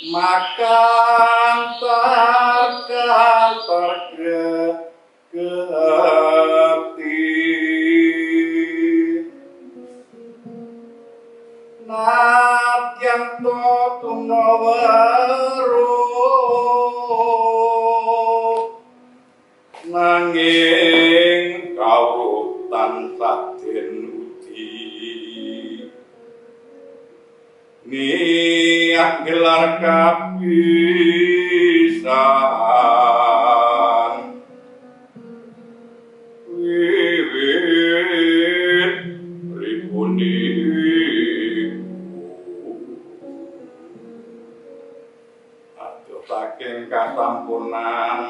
makan tergantar geti nadyan to tunawaru nanging kawruh tansah den udi niat gelar kapisan wiwit ribuni aduh saking kasampunan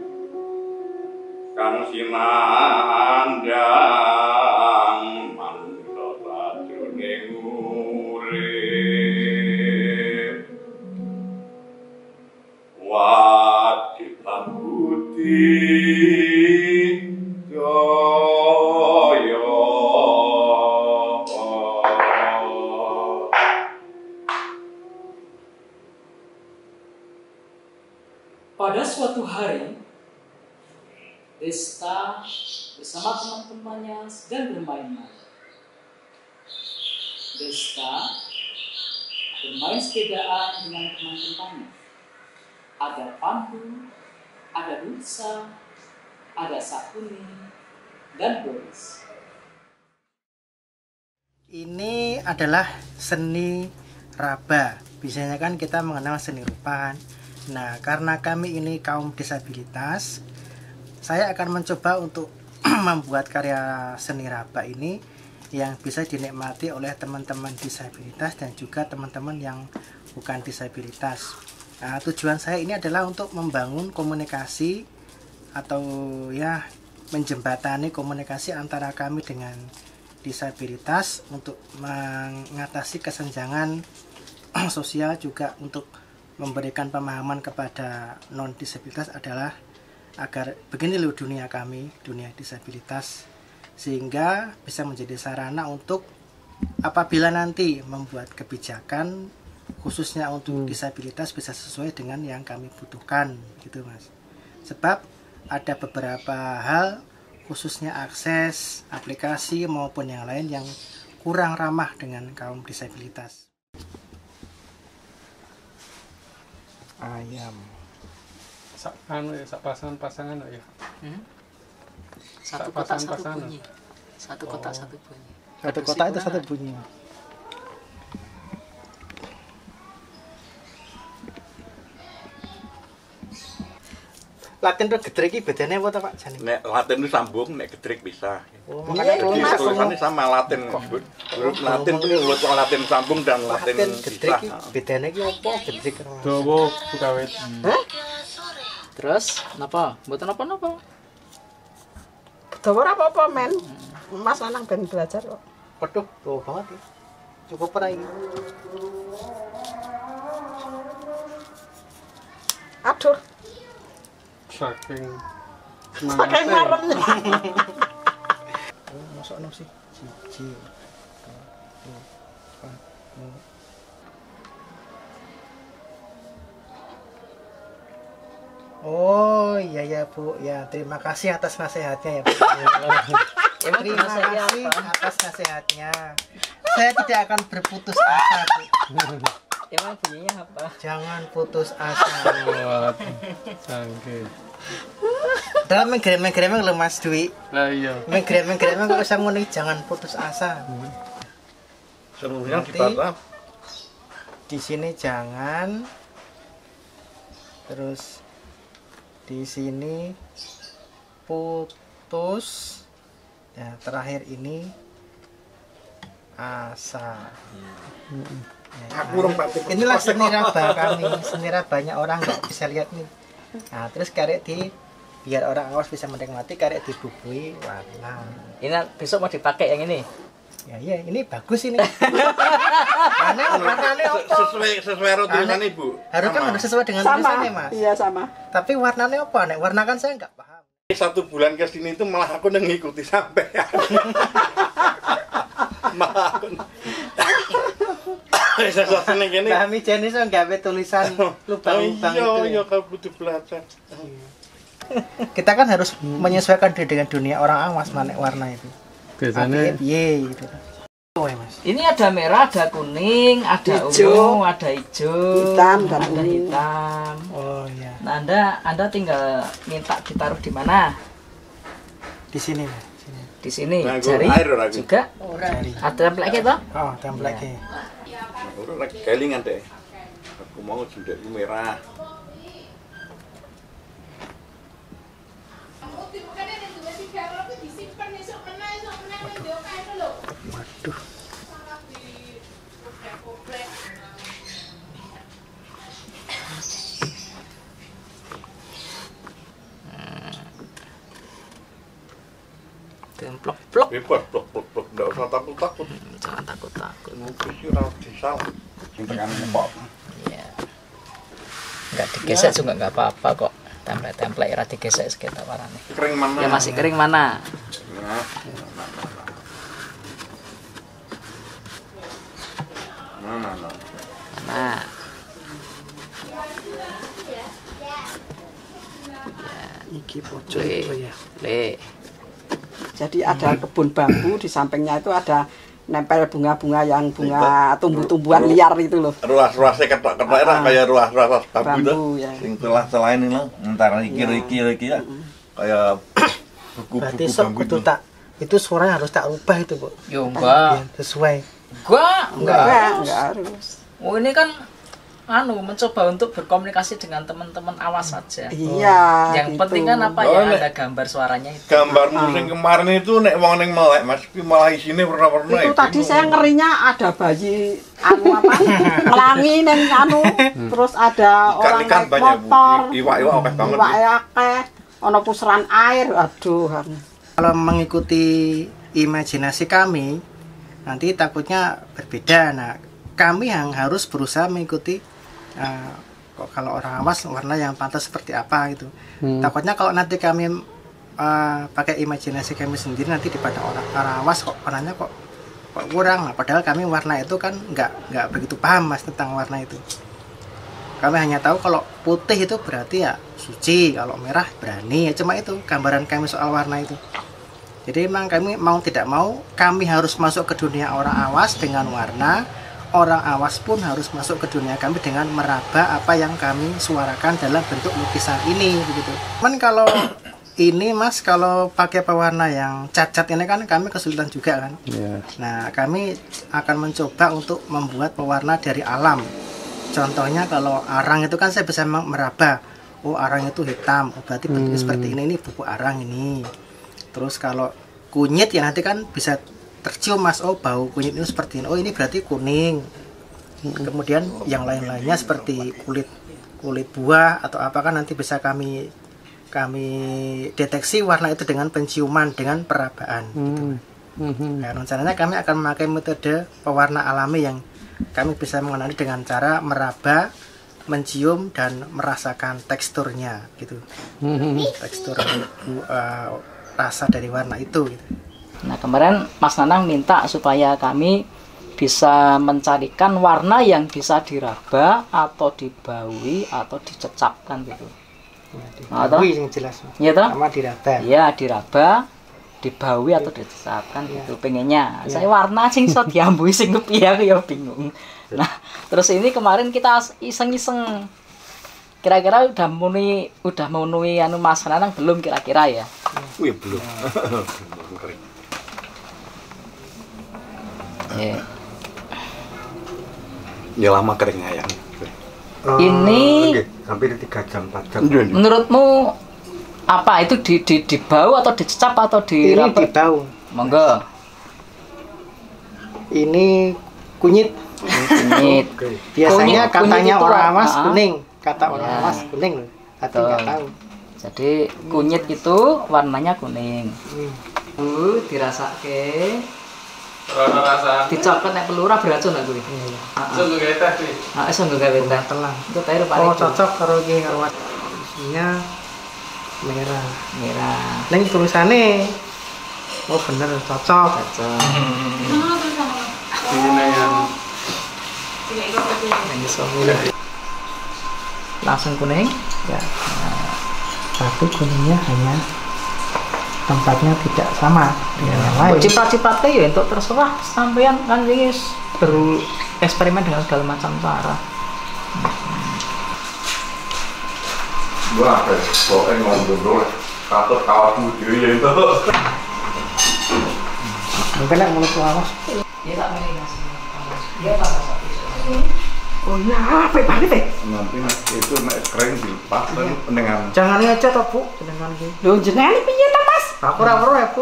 kang sinandang manungsa sajroning urip wajiban budi jaya pada suatu hari Desta bersama teman-temannya sedang bermain-main. Desta bermain sepedaan dengan teman-temannya. Ada Pandu, ada Dulsa, ada Sakuni, dan Boris. Ini adalah seni raba. Biasanya kan kita mengenal seni rupa. Nah, karena kami ini kaum disabilitas, saya akan mencoba untuk membuat karya seni raba ini yang bisa dinikmati oleh teman-teman disabilitas dan juga teman-teman yang bukan disabilitas. Nah, tujuan saya ini adalah untuk membangun komunikasi atau ya menjembatani komunikasi antara kami dengan disabilitas untuk mengatasi kesenjangan sosial, juga untuk memberikan pemahaman kepada non disabilitas adalah agar begini loh dunia kami, dunia disabilitas, sehingga bisa menjadi sarana untuk apabila nanti membuat kebijakan khususnya untuk disabilitas bisa sesuai dengan yang kami butuhkan gitu Mas. Sebab ada beberapa hal khususnya akses aplikasi maupun yang lain yang kurang ramah dengan kaum disabilitas. Ayam sak pasangan ya. Satu kotak satu bunyi. Satu kotak satu bunyi. Satu kotak itu satu bunyi. Latin itu gedrik iki bedane apa to Pak Jani? Nek Latin itu sambung, nek gedrik bisa. Oh, Jadi makanya tulisannya sama Latin. Huruf Latin itu urut Latin sambung dan Latin gedrik bisa. iki bedane iki apa gedrik? Dawa bukawit. Hah? Terus, napa? Mboten napa-napa. Dawa ora apa-apa, men. Mas lanang ben belajar kok. Waduh, tuh banget ya. Cukup ora iki. Aduh, Saking pakai ngarep. Oh, masuk sih. Siji. Oh iya ya Bu, ya terima kasih atas nasihatnya ya Bu. Terima kasih atas nasihatnya. Saya tidak akan berputus asa Bu. Emang bunyinya apa? Jangan putus asa. Wah, canggih. Dalam menggremeng lho Mas Dwi. Lah iya. Menggremeng kok usah ngene, jangan putus asa. Seluruhnya Nanti dibaca. di sini jangan, terus di sini putus, ya terakhir ini asa. Ya, inilah seni raba kami, seni rabanya orang nggak bisa lihat nih. Nah terus karek di biar orang awas bisa menikmati, karek dibubui warna. Ini besok mau dipakai yang ini. Ya iya, ini bagus ini. Warnanya apa? Sesuai tulisan Ibu. Harus sesuai dengan Sama. tulisannya Mas. Iya sama. Tapi warnanya apa? Nek warna kan saya nggak paham. 1 bulan ke sini itu malah aku ngikuti sampai. Malah aku Sasane kene. Mbah Mijen iso gawe tulisan lubang-lubang itu. Iya, kamu butuh belajar. Kita kan harus menyesuaikan diri dengan dunia orang awas manek warna itu. Biasanya Piye gitu. Oh, ya, Mas. Ini ada merah, ada kuning, ada Hijau. ungu, ada hijau, Hitam dan ada ungu. hitam. Oh iya. Nah, Anda tinggal minta ditaruh di mana? Di sini, Mas. Sini. Di sini. Nah, Jari air ora iki. juga Jari. ada template gitu. Oh, template iki. Ora lagi kelingan deh. Aku mau jendekku merah. Waduh. Templok-plok. Bebas, blok. Ndak usah takut-takut. Jangan takut-takut. Ngukis yo ora disalah. Sing tekan ngepop. Iya. Enggak digesek juga enggak apa-apa kok. Template-template ora digesek sekitar warnanya. Kering mana? Ya masih kering mana? Nah. Nah. Nah, Iki pojok le, itu ya. le. Jadi ada kebun bambu di sampingnya itu ada nempel bunga-bunga yang bunga tumbuh-tumbuhan liar itu loh. Ruas-ruasnya ketok-ketok era kayak ruas-ruas bambu Bambu tuh. ya. Sing telah ini lah, entar iki ya. Kayak Berarti buku-buku sok bambu kudu itu. tak itu suaranya harus tak ubah itu, Bu. Yo enggak. Biar sesuai. Enggak. Enggak harus. Oh, ini kan mencoba untuk berkomunikasi dengan teman-teman awas saja. Iya. Yang gitu. penting kan apa Oh, ya, Nek. ada gambar suaranya itu. Gambarmu sing kemarin itu nek wong ning melek Mas, ki malah isine warna-warna. Itu tadi saya ngerinya ada bayi apa ngelangi neng terus ada orang Ikan-ikan naik banyak, Bu. motor, Iwak-iwak akeh banget, Bu. iwak akeh, ono pusaran air, aduh. Kalau mengikuti imajinasi kami, nanti takutnya berbeda. Nah, kami yang harus berusaha mengikuti kok kalau orang awas warna yang pantas seperti apa gitu. Takutnya kalau nanti kami pakai imajinasi kami sendiri, nanti daripada orang awas kok warnanya kok kurang. Nah, padahal kami warna itu kan nggak begitu paham Mas tentang warna itu. Kami hanya tahu kalau putih itu berarti ya suci, kalau merah berani, ya cuma itu gambaran kami soal warna itu. Jadi memang kami mau tidak mau kami harus masuk ke dunia orang awas dengan warna. Orang awas pun harus masuk ke dunia kami dengan meraba apa yang kami suarakan dalam bentuk lukisan ini begitu. Cuman kalau ini Mas, kalau pakai pewarna yang cacat ini kan kami kesulitan juga kan. Iya. Nah, kami akan mencoba untuk membuat pewarna dari alam. Contohnya kalau arang itu kan saya bisa meraba. Oh, arang itu hitam. Oh, berarti bentuknya seperti ini bubuk arang ini. Terus kalau kunyit ya nanti kan bisa tercium Mas, oh bau kunyit itu seperti ini. Oh, ini berarti kuning. Kemudian yang lain-lainnya seperti kulit buah atau apa kan nanti bisa kami deteksi warna itu dengan penciuman, dengan perabaan gitu. Nah, rencananya kami akan memakai metode pewarna alami yang kami bisa mengenali dengan cara meraba, mencium dan merasakan teksturnya gitu. Tekstur rasa dari warna itu gitu. Nah, kemarin Mas Nanang minta supaya kami bisa mencarikan warna yang bisa diraba atau dibaui atau dicecapkan gitu. Nah, toh? Dibaui yang jelas. Iya toh? Sama diraba. Iya, diraba, dibaui atau dicecapkan gitu pengennya. Saya warna sing iso diambui sing kepiye aku ya bingung. Nah, terus ini kemarin kita iseng-iseng. Kira-kira udah memenuhi anu Mas Nanang belum kira-kira ya? Wih, belum. Belum kering. Yeah. Ya lama kering ayam. Ini hampir 3 jam 4 jam. menurutmu apa itu dibau atau dicecap atau Ini diraba? dibau. Monggo. Ini kunyit. Kunyit. Biasanya Kunyit katanya itu orang awas apa? kuning. Kata orang Ya. awas kuning loh. Tapi Betul. nggak tahu. Jadi kunyit itu warnanya kuning. Dirasake. Rono rasane. Dicopet nek pelurah beracun aku iki. Sungguh gawe teh iki. Iso nggo gawe teh. Telang. Itu teh rupane. Oh, cocok karo iki karo isinya merah. Merah. Neng tulisannya oh bener cocok. Cocok. Ini yang Yang bisa milih. Langsung kuning ya. Nah, Tapi kuningnya hanya tempatnya tidak sama dengan yang lain. ciprat-cipratnya ya untuk terserah sampean kan ini baru eksperimen dengan segala macam cara. Wah, pokoknya ngobrol katut kawatmu dhewe itu. Mungkin yang mulut lawas. Ya tak milih Mas. Dia tambah satu. Oh iya, apa banget ya? Nanti itu nek kering dilepas kan dengan Jangan aja toh Bu, jenengan iki. Lho jenengan iki piye to, Mas? Aku ora weruh ya Bu.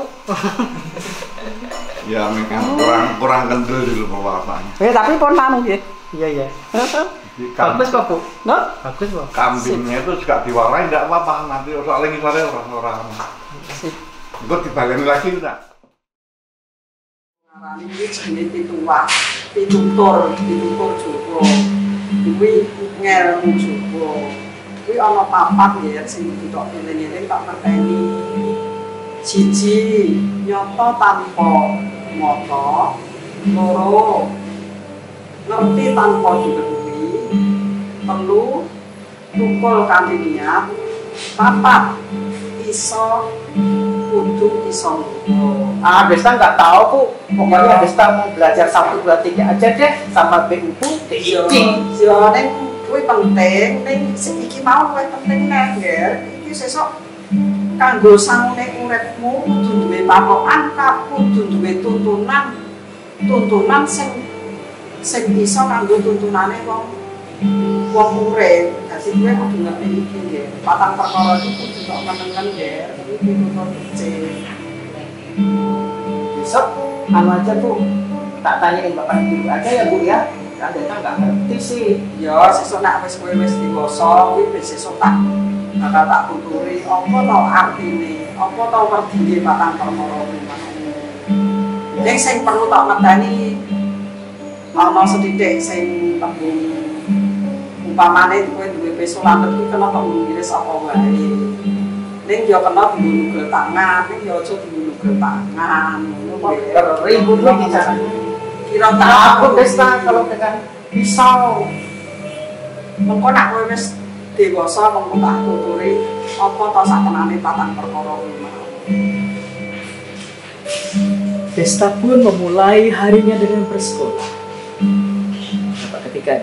ya memang kurang kendel di bapaknya. Tapi pun anu nggih. Iya iya. Di Bagus kok Bu. No? Bagus kok. kambingnya itu juga diwarai enggak apa-apa nanti soalnya ngisore orang-orang. Sip. Engko dibaleni lagi enggak? Ngarani iki jenenge pituwah, pitutur Jawa. Kuwi ngelmu Jawa. Kuwi ana papat nggih sing ditok eling-eling tak ngerteni. Siji, nyata tanpa mata. Loro, ngerti tanpa diketahui. Telu, tukul kanthi niat. Papat, iso kudu iso ngono. Desta nggak tahu Bu. Pokoknya Desta mau belajar 1, 2, 3 aja deh sama Bu teaching. Yo ning kuwi penting, ning sing iki mau kuwi penting neh, Nger. Iki sesuk kanggo sangune uripmu kudu duwe patokan, kudu duwe tuntunan sing iso kanggo tuntunane wong urip. Dadi kowe kudu ngerti iki, Nger. Patang perkara iki kudu tok menengen, Nger. Iki tuntunan kecil. Besok anu aja Bu. Tak tanyain Bapak Ibu aja ya Bu ya. Kan Desta nggak ngerti sih. Ya sesuk nek kowe wis dewasa kuwi wis sesuk tak tuturi apa to artine, apa to werdine patang perkara kuwi. Ning sing perlu tak ngedani ana sethithik sing tembung umpamane kowe duwe peso landet kuwi kena tembung ngiris apa wae. Ning ya kena digunung tangan, ning ya aja digunung tangan. Ribut lagi caranya. Kira tak Aku Desta kalau dengan pisau. mengko nek kowe wis dewasa mengko tak tuturi apa to sakenane patang perkara kuwi mau. Desta pun memulai harinya dengan bersekolah. Apa ketika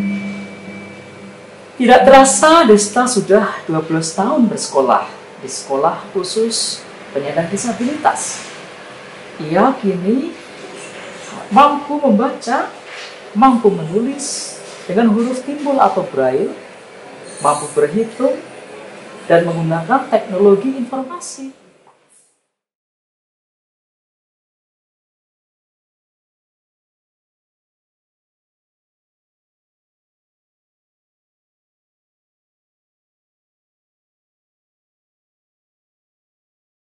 tidak terasa Desta sudah 12 tahun bersekolah di sekolah khusus penyandang disabilitas. Ia kini mampu membaca, mampu menulis dengan huruf timbul atau braille, mampu berhitung dan menggunakan teknologi informasi.